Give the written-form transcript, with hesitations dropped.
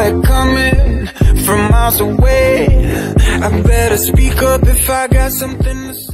it coming from miles away. I better speak up if I got something to say.